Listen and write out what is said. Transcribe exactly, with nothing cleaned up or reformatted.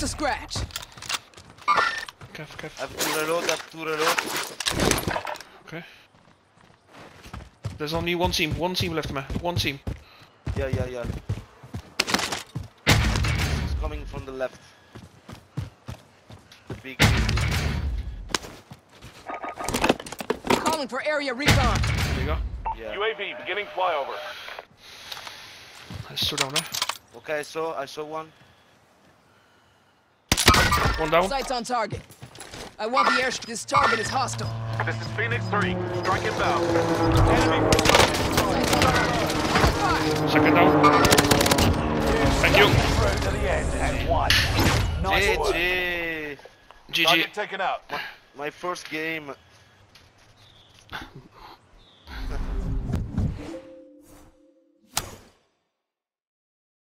to scratch. Kef, kef. I have to reload, I have to reload. Okay. There's only one team, one team left, man. One team. Yeah, yeah, yeah. It's coming from the left. The big Calling for area recon. There you go. yeah. U A V beginning flyover. Let's slow down there. Okay, I saw, I saw one. One down. Sights on target. I want the air. This target is hostile. This is Phoenix three. Strike inbound. Second down. Thank you. Through to the end and one. Nice work. G G. G G. Target taken out. My first game.